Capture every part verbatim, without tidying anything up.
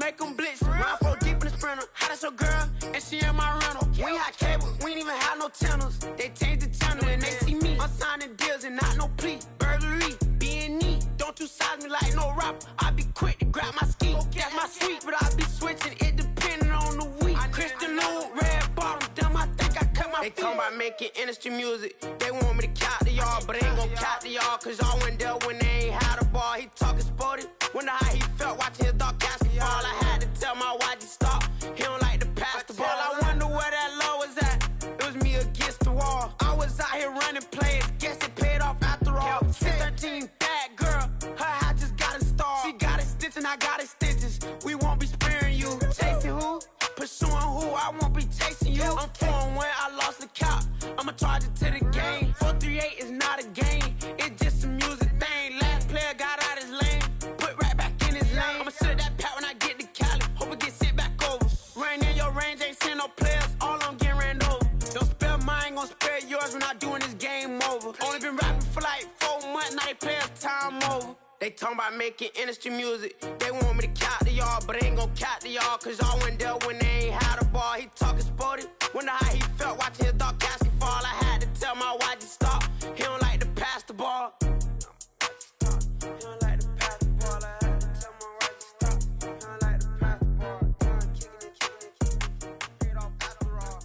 make them blitz. Round four deep in the sprinter. How that's your girl? And she in my rental. We hot cable, we ain't even have no channels. They changed the channel and they see me. I'm signing deals and not no plea. Burglary, being neat. Don't you size me like no rapper. I be quick to grab my ski. That's my sweet, but I be switching. It depending on the week. Christian Lou, red bottom, damn, I think I cut my feet. They talking about making industry music. They want me to count to y'all, but I ain't gon' count to y'all. Cause y'all went there when they ain't had a ball. He talking sporty. Wonder how he felt watching his dog catch the ball. I had to tell my watch he stop. He don't like to pass the ball. I wonder where that low was at. It was me against the wall. I was out here running plays. Guess it paid off after all. six thirteen, bad girl. Her hat just got installed. She got extension, I got extensions. We won't be sparing you. Chasing who? Pursuing who? I won't be chasing you. I'm four and one, I lost the count. I'ma charge it to the game. four three eight is not a game. It's just a music thing. Last player got out his lane. Put right back in his lane. I'ma sit at that pat when I get to Cali. Hope it get sent back over. Running in your range, ain't send no players. All I'm getting ran over. Don't spare mine, gon' spare yours when I doing this game over. Only been rapping for like four months, now they play us time over. They talking about making industry music. They want me to count to y'all, but I ain't gon' count to y'all. Cause y'all went there when they ain't had a ball. He talking sporty. Wonder how he felt watching his dog catch the fall. I had to tell my watch to stop. He don't like to pass the ball. He don't like to pass the ball. I had to tell my watch to stop. He don't like to pass the ball. Kicking it, kicking it, kicking it. Paid off after all.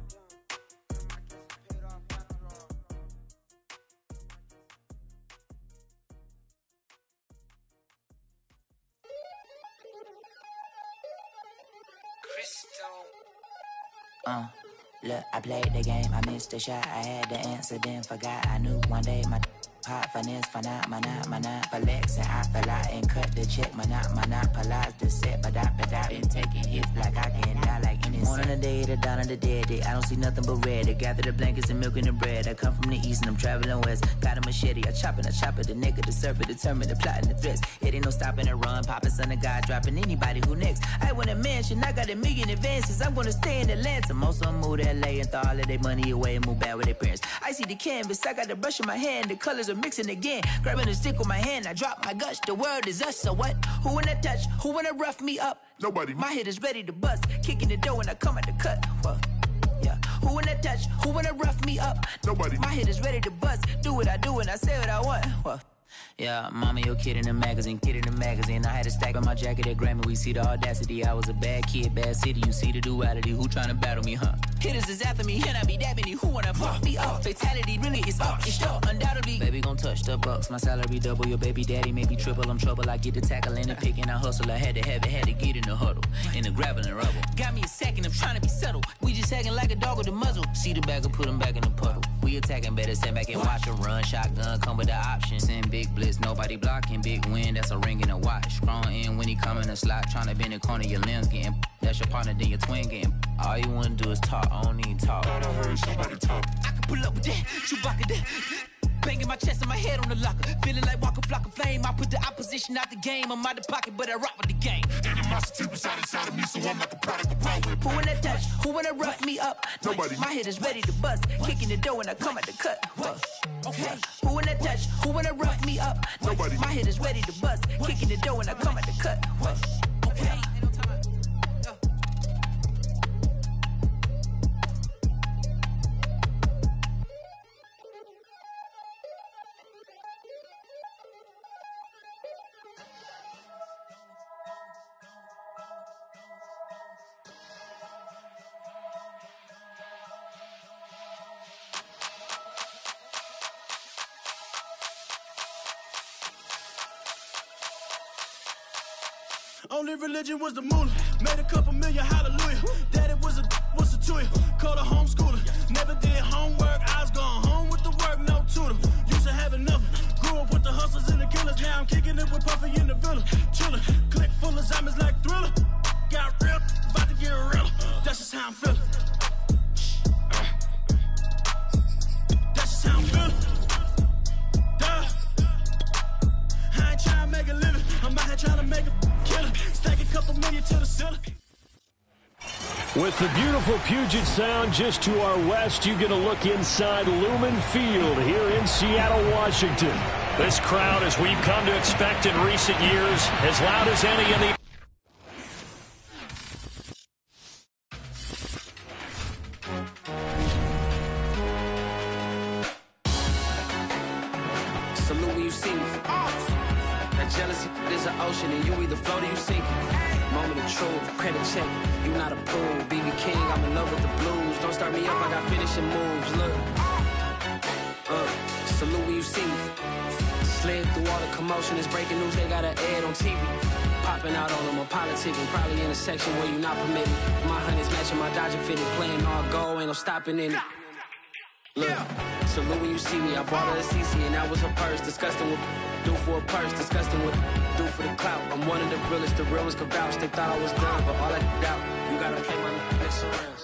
Paid off after all. Uh, look, I played the game, I missed the shot, I had the answer, then forgot. I knew one day my hot finesse, for not, my not, my not, flex, and I fell out and cut the check, my not, my not, polize the set, but I, but I been taking hits like I can die like any Born on the day, the dawn of the dead day, I don't see nothing but red. I gather the blankets and milk and the bread. I come from the east and I'm traveling west. Got a machete, I chop it, I chop it, the neck of the serpent, determined the plot and the threats. It ain't no stopping and run, popping son of God, dropping anybody who next. I want a mansion, I got a million advances, I'm gonna stay in Atlanta. Most of them move to L A and throw all of their money away and move back with their parents. I see the canvas, I got the brush in my hand, the colors are mixing again. Grabbing a stick with my hand, I drop my guts. The world is us, so what? Who wanna touch? Who wanna rough me up? Nobody. My head is ready to bust, kicking the door when I come at the cut. Well, yeah. Who wanna touch? Who wanna rough me up? Nobody. My head is ready to bust. Do what I do and I say what I want. Well, yeah, mama, your kid in the magazine, kid in the magazine. I had a stack on my jacket at Grammy. We see the audacity. I was a bad kid, bad city. You see the duality. Who tryna battle me, huh? Hitters is after me, and I be that many. Who wanna fuck me up? Fatality really is up, it's sure, undoubtedly. Baby gon' touch the bucks. My salary double. Your baby daddy maybe triple. I'm trouble. I get the tackling and picking. I hustle. I had to have it, had to get in the huddle, in the gravel and rubble. Got me a second. I'm trying to be subtle. We just hacking like a dog with a muzzle. See the bagger, put him back in the puddle. We attacking, better stand back and watch him run. Shotgun come with the option. Send big blitz, nobody blocking. Big win, that's a ring and a watch. Strong in when he come in a slot. Trying to bend the corner, your limbs getting. That's your partner, then your twin getting. All you wanna do is talk. I don't even talk. I heard somebody talk. I can pull up with that, Chewbacca that. Banging my chest and my head on the locker. Feeling like Walker Flock of Flame. I put the opposition out the game. I'm out the pocket, but I rock with the game. Animosity reside inside of me, so I'm like a product of power. Who wanna touch? Who wanna rough me up? Nobody. My head is ready to bust. Kicking the door when I come at the cut. Okay. Who wanna touch? Who wanna rough me up? Nobody. My head is ready to bust. Kicking the door when I come at the cut. Okay. Only religion was the moolah. Made a couple million, hallelujah. Daddy was a, was a tutor. Called a homeschooler. Never did homework, I was going home with the work, no tutor. Used to have enough. Grew up with the hustlers and the killers. Now I'm kicking it with Puffy in the villa. Chillin', click full of zombies like Thriller. Got real, about to get real. That's just how I'm feeling. That's just how I'm feeling. Duh. I ain't trying to make a living. I'm out here trying to make a killer. Stack a couple million to the ceiling. With the beautiful Puget Sound just to our west, you get a look inside Lumen Field here in Seattle, Washington. This crowd, as we've come to expect in recent years, as loud as any in the... see me. That jealousy is an ocean, and you either float or you sink. Moment of truth, credit check, you not approved. B B King, I'm in love with the blues. Don't start me up, I got finishing moves. Look, uh, salute when you see me. Slid through all the commotion, it's breaking news, they got an ad on T V. Popping out on them, I'm politicking, probably in a section where you not permitted. My honey's matching my Dodger fitted, playing all gold, ain't no stopping in it. Look, salute when you see me, I bought her a C C and that was her purse. Disgusting with do for a purse, disgusting with do for the clout. I'm one of the realest, the real ones could vouch. They thought I was done, but all I doubt, you gotta play my next around.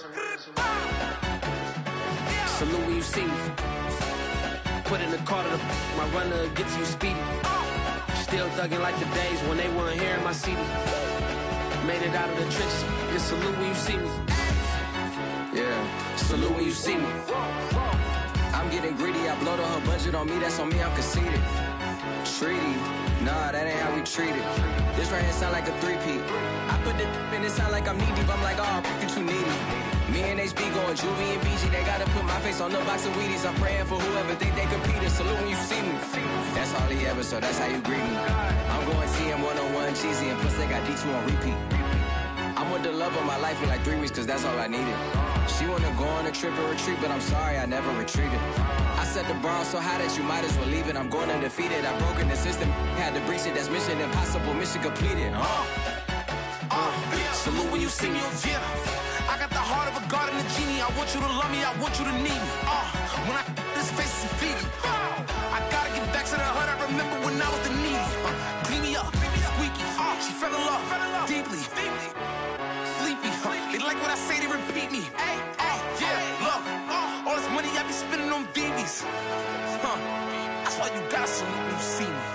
Salute when you see me. Put in the car to the my runner gets you speedy. Still thugging like the days when they weren't hearing my C D. Made it out of the trenches. Just salute when you see me. Yeah, salute when you see me. I'm getting greedy, I blowed on her budget on me, that's on me, I'm conceited. Treaty, nah, that ain't how we treat it. This right here sound like a three-peat. I put the in it sound like I'm knee deep, I'm like, oh, you too needy. Me and H B going Juvie and B G, they gotta put my face on the box of Wheaties. I'm praying for whoever think they competed. Salute when you see me. That's all he ever, so that's how you greet me. I'm going T M one oh one cheesy, and plus they got D two on repeat. I'm with the love of my life in like three weeks, cause that's all I needed. She wanna go on a trip or retreat, but I'm sorry, I never retreated. I set the bar so high that you might as well leave it. I'm going undefeated, I broke in the system, had to breach it, that's mission impossible, mission completed. Uh, uh, salute when you see me, yeah. I got the heart of a god and a genie. I want you to love me, I want you to need me. Uh, when I this face is feed me. I gotta get back to the hood, I remember when I was the needy. Uh, clean me up, squeaky, uh, she fell in love, deeply. Sleepy, uh, they like what I say, they repeat me. Hey, uh, yeah, look, uh, all this money I be spending on B Bs. Huh, that's why you gotta salute when you see me.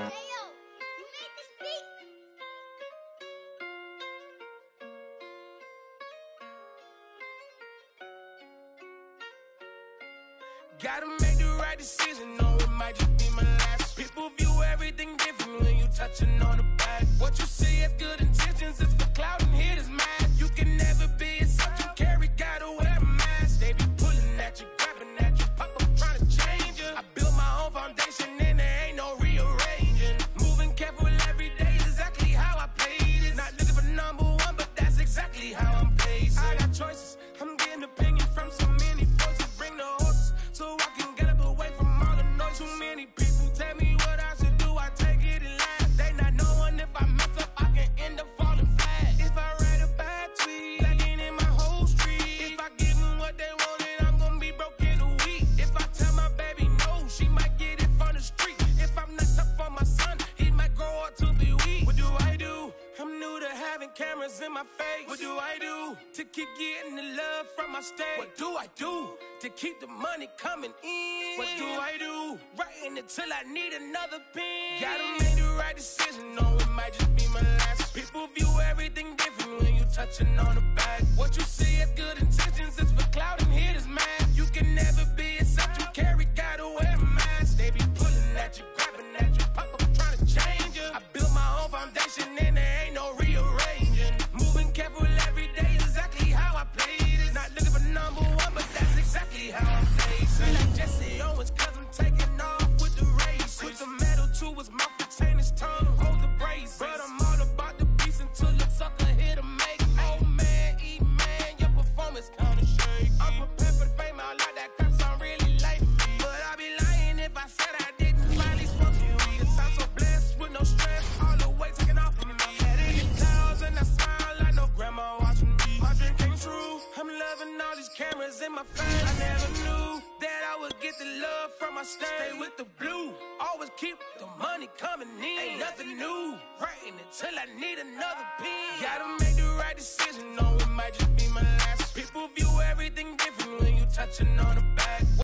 Gotta make the right decision, no, it might just be my last. People view everything different when you touching on the back. What you say has good intentions, it's for clout and hit is mad. You can never be a subject carry, gotta wear a mask. They be pulling at you, grabbing at you, pop up trying to change you. I built my own foundation and there ain't no rearranging. Moving careful every day, exactly how I played it. Not looking for number one, but that's exactly how I'm paid. I got choices, I'm getting opinion from so many voices. Bring the horses so I can get up away from all the noise. Too many people tell me what I should do, I take it and laugh. They not knowing if I mess up, I can end up falling flat. If I write a bad tweet, lagging in my whole street. If I give them what they wanted, I'm gonna be broke in a week. If I tell my baby no, she might get it from the street. If I'm not tough for my son, he might grow up to be weak. What do I do? I'm new to having cameras in my face. What do I do to keep getting the love from my state? What do I do to keep the money coming in? What do I do? Writing it till I need another pen. Gotta make the right decision, no, it might just be my last. People view everything different when you touching on the back. What you see has good intentions, it's for clout and hit is mad. You can never be a subject carry, gotta wear a mask. They be pulling at you, grabbing at you, pop up trying to change you. I built my own foundation and there ain't no rearranging. Moving careful every day, exactly how I played it. Not looking for number one, but that's exactly how I played it. Like Jesse Owens, cause I'm taking off with the race. Put the metal to his mouth, retain his tongue, hold the brace. But I'm all about the beast until the sucker hit a make. Oh man, E man, your performance kinda shaky. I'm prepared for the fame, I like that crap sound really like me. But I'd be lying if I said I didn't finally smoke you. Cause I'm so blessed with no stress, all the weight taken off of me. Headed in clouds and I smile like no grandma watching me. My dream came true, I'm loving all these cameras in my face. I never knew that I would get the love from my stay. Stay with the blue, always keep the money coming in. Ain't nothing new, writing it till I need another pen. Gotta make the right decision, no, it might just be my last. People view everything different when you touching on the back.